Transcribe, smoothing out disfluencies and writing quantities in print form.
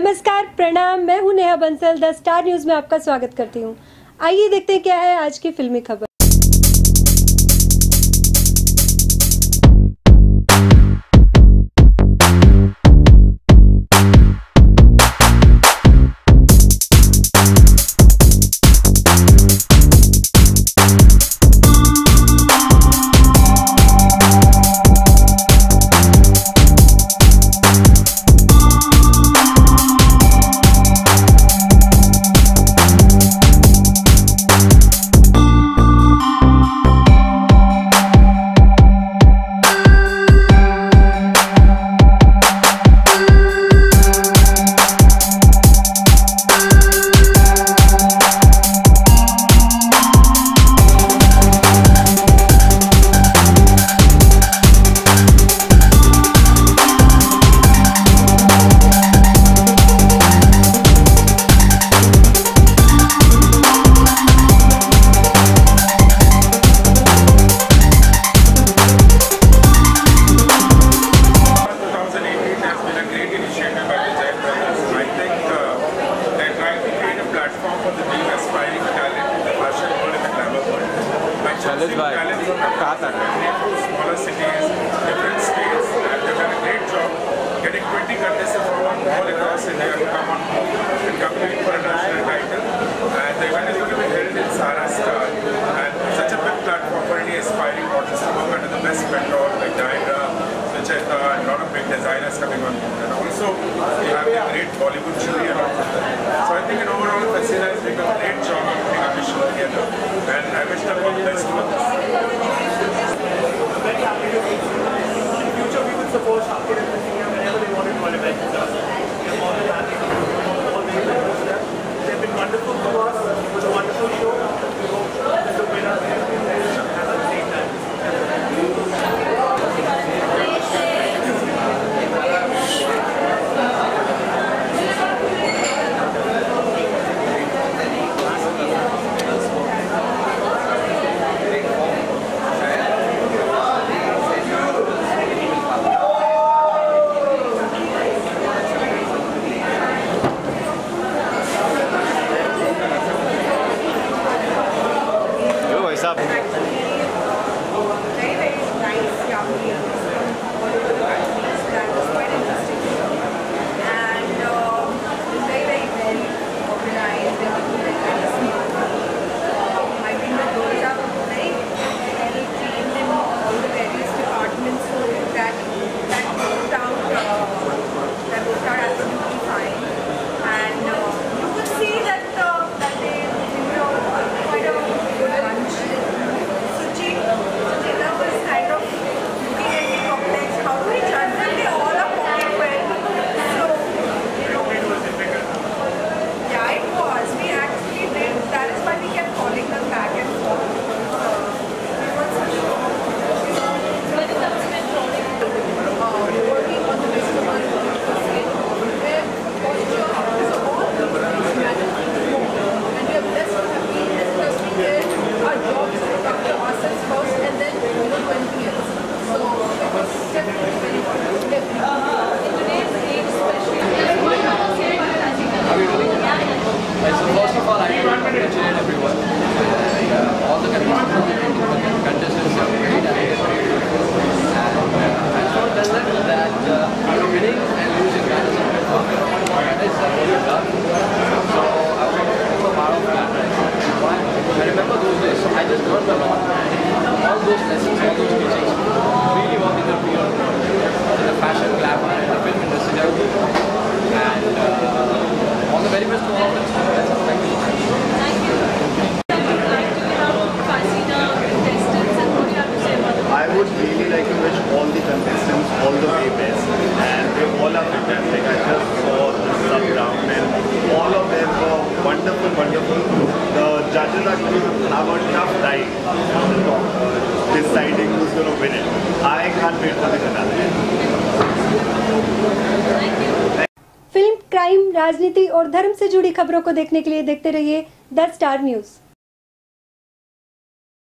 नमस्कार, प्रणाम। मैं हूं Neha Bansal. The Star News में आपका स्वागत करती हूं। आइए देखते हैं क्या है आज की फिल्मी खबर। Smaller cities, different states, and they've done a great job getting 20 contestants from all across India to come on and compete for a national title. And the event is going to be held in Saharashtra, and such a big platform for any aspiring artists to work under the best mentors like Diana, Sucheta, and a lot of big designers coming on board. And also, we have the great Bollywood jury along with them. So I think in overall, Fascina is doing a great job of putting up the show together, and I wish them all the best with this. Very happy to see you. In future, we will support Shakir and Fascina whenever they want to call events with us. We are more than happy to always support them. They've been wonderful to us. It was a wonderful show. We hope that the winners have at the same time. The judges are going to have a tough time deciding who's going to win it. I can't wait for the finale. Film, crime, राजनीति और धर्म से जुड़ी खबरों को देखने के लिए देखते रहिए द स्टार न्यूज़।